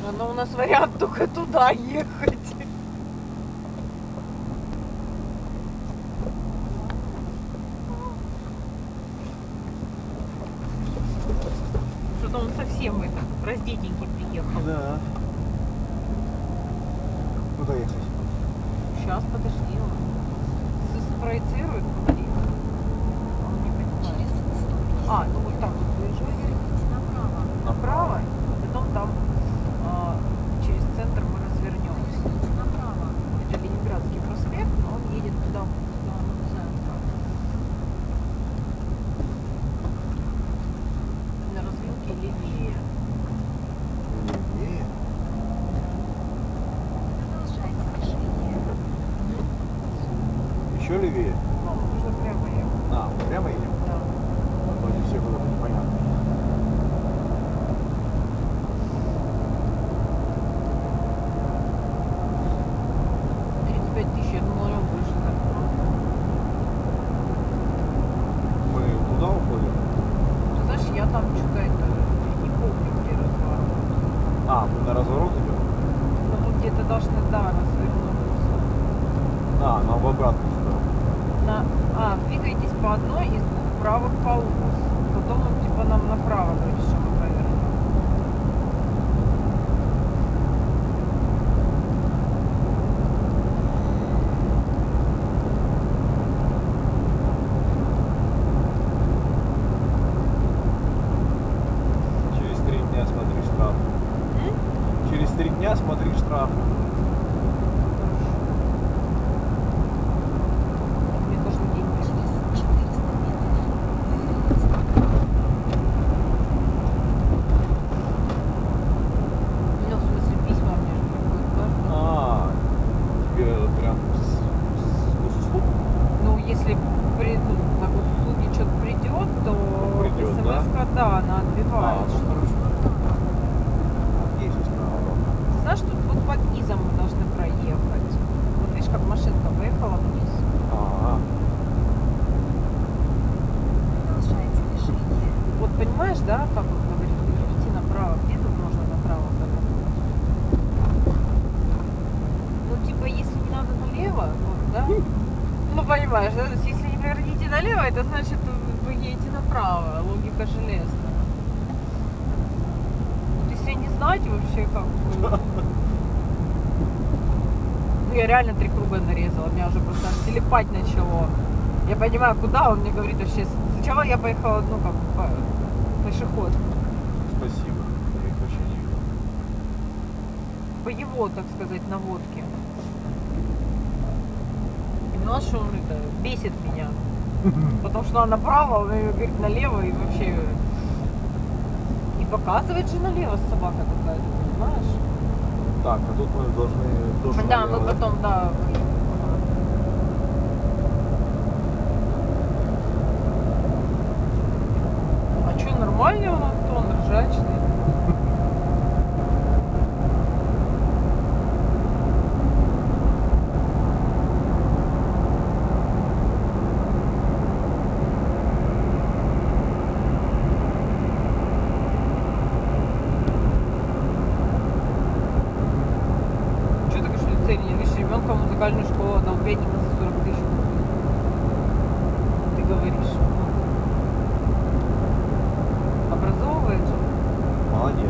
Но у нас вариант только туда ехать. Что-то он совсем раздетенький приехал. Да. Куда ехать? Сейчас, подожди. Он спроецирует, куда ехать. Он не понимает. А, ну вот так вот выезжаешь. Направо. Потом там через центр мы развернемся. Это Ленинградский проспект, но он едет туда, куда он в центр. На развилке левее. Левее? Еще левее? Ну, нужно прямо ехать. А, мы прямо едем? Да. А то не все куда-то непонятно. 35 тысяч, я думала, он больше так. Мы туда уходим? Ты знаешь, я там что-то это не помню, где разворот. А, мы на разворот идем? Ну, мы где-то должны, да, развернуться. А, нам в обратную сторону. Двигайтесь по одной из двух правых полос. Потом он типа нам направо говорит, что мы повернем. Через 3 дня смотри штраф. Через 3 дня смотри штраф. Мне должны деньги. Ну, в смысле, письма мне же приходят каждый. А, тебе прям с услуг? Ну, если на госуслуги что-то придет, то Придет, смс-ка, да, она А, отбивает. ну хорошо. Есть справа. Знаешь, тут вот под низом мы должны проехать. Вот видишь, как машинка поехала вниз. А, Вот понимаешь, да, как он говорит, идти направо. Где тут можно направо повернуть? Ну, типа, если не надо налево, вот, да? Ну, понимаешь, да? То есть, если не поверните налево, это значит, вы едете направо. Логика железная. Вот если не знать вообще, как бы... Ну, я реально 3 круга нарезала. Меня уже просто аж телепать начало. Я понимаю, куда он мне говорит вообще. Сначала я поехала, ну, как бы, пешеход. спасибо. Я их вообще не видел. По его, так сказать, наводке. И поняла, что он это бесит меня. Потому что она направо, он говорит налево и вообще... И показывает же налево собака какая-то, понимаешь? Так, а тут мы должны тоже Да, налево, мы потом, да. А что, нормальный он, Антон, ржачный? Что ты говоришь, что цель не видишь ребенка в музыкальную школу, отдал педика за 40 тысяч. Ты говоришь. Образовывает же. Молодец.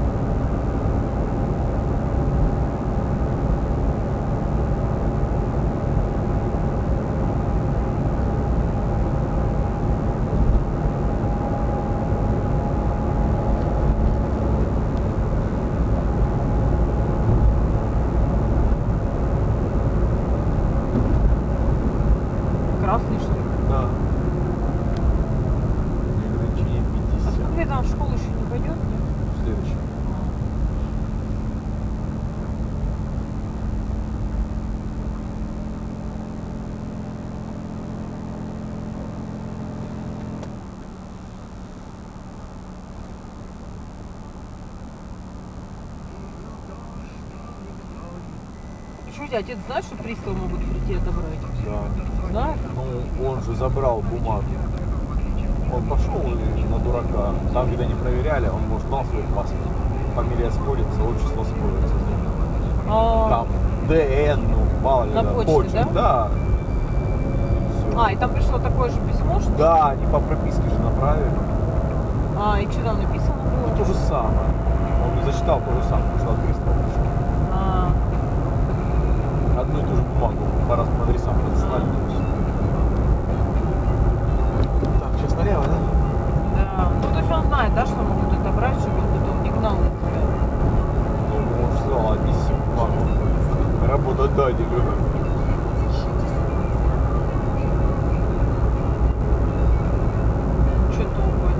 Красный, что ли? Да. Ограничение А 50. сколько лет он в школу еще не пойдет? Нет? Следующий. Что у тебя отец знает, что приставы могут прийти отобрать? Да. Знает? Ну, он же забрал бумаги. Он пошел на дурака. Там, где не проверяли, он, может, знал свой паспорт. фамилия сходится, отчество сходится. А, Там ДН, ну, мало ли, На да, почте, да? А, и там пришло такое же письмо, что... Да, они по прописке же направили. А, и что там написано Ну, было? то же самое. Он не зачитал то же самое, что от Кристалла пришло. А, Одну и ту же бумагу по разным адресам разослали. Так, сейчас налево, да? да. Ну, то есть он знает, да, что могут это брать, чтобы он потом не гнал на тебя. Ну, может, сказал, отнеси бумагу работодателю. Что топать?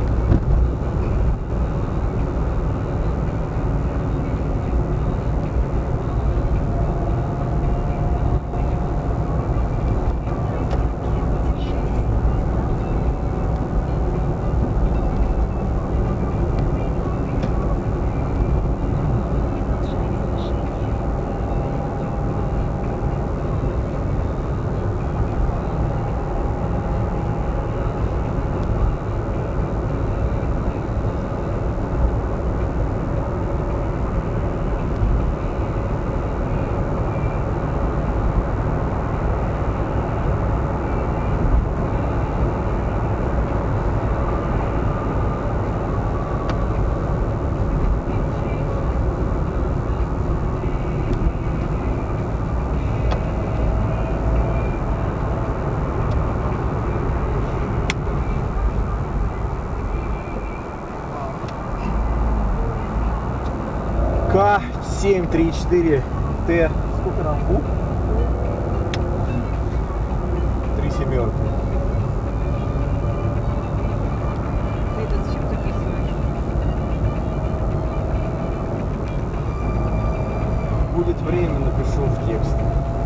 К734Т. Сколько там букв? 3 семерки. Ты это зачем записываешь? Будет время, напишу в текст.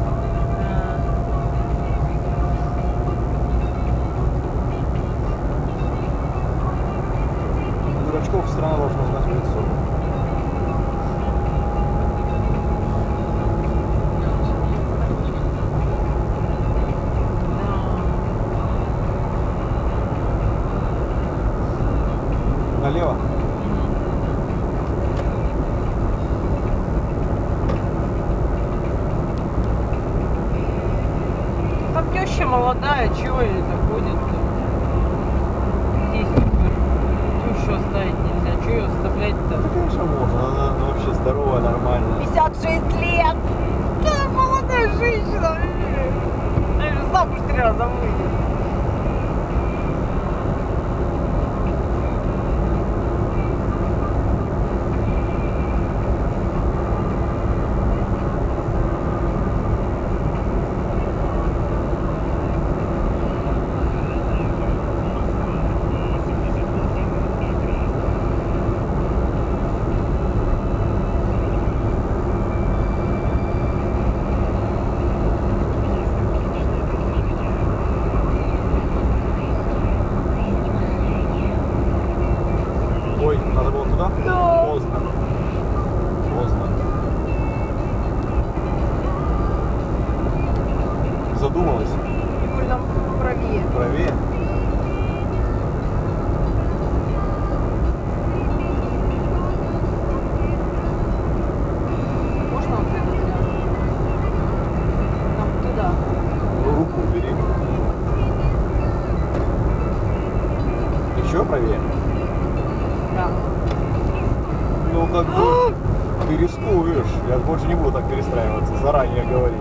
Дурачков страна должна знать в лицо. Налево? Там теща молодая, чего ей заходит-то? Здесь супер. Тещу оставить нельзя. Чего ее оставлять-то? Да, конечно, можно. Она вообще здоровая, нормальная. 56 лет! Да, молодая женщина! Наверное, замуж 3 раза выйдет. Ой, надо было туда? Да. Поздно. Поздно. Задумалась? Юль, нам правее. Правее? Можно вот это взять? Там туда. Руку убери. Еще правее? Да. Ну, как бы, ты рискуешь. Я больше не буду так перестраиваться. Заранее говори.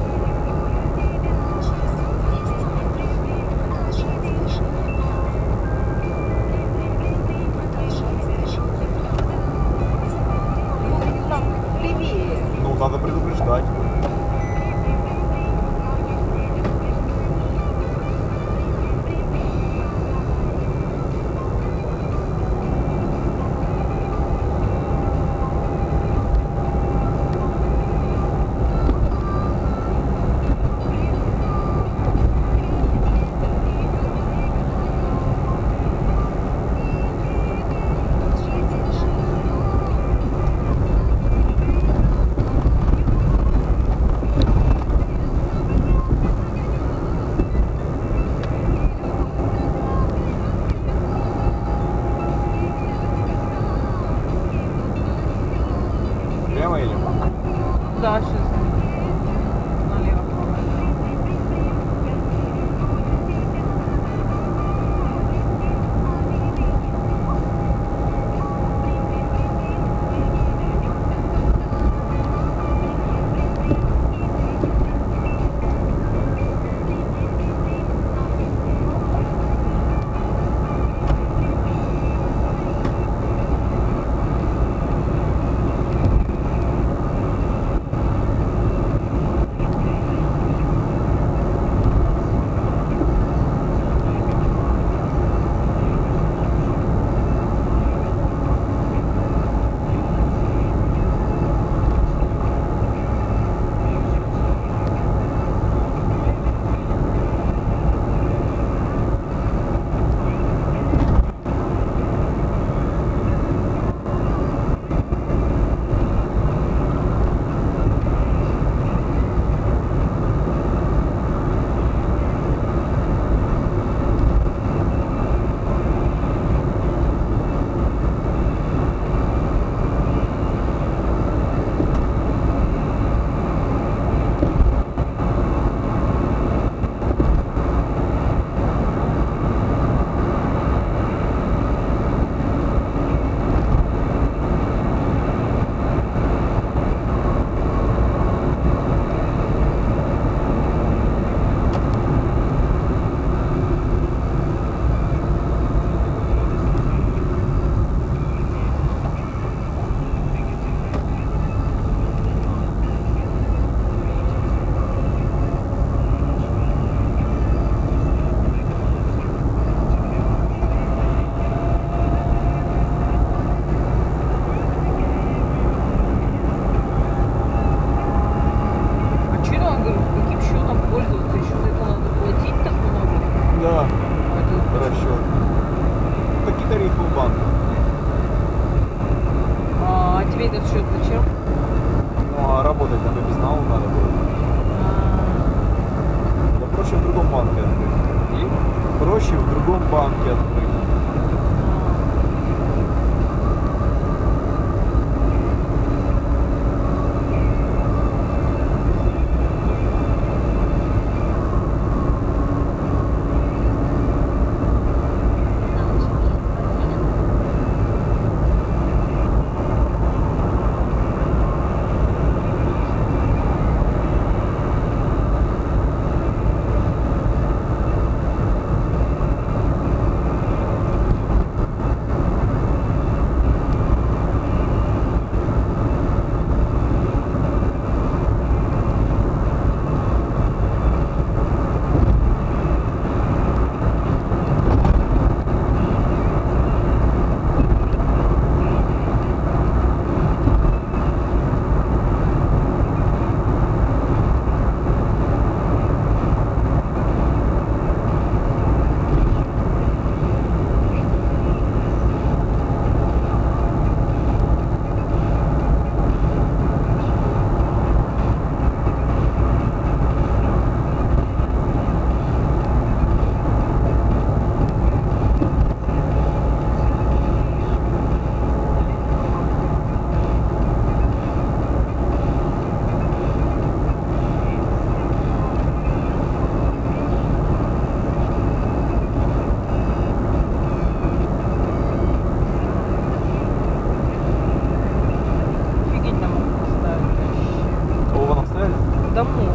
Ну, там левее. Ну, надо предупреждать. прямо едем? Да, сейчас налево. Да, расчет. Какие тарифы у банка? А тебе этот счет зачем? Ну, а работать надо без налога надо было. Да проще в другом банке открыть. Проще в другом банке открыть. Домой.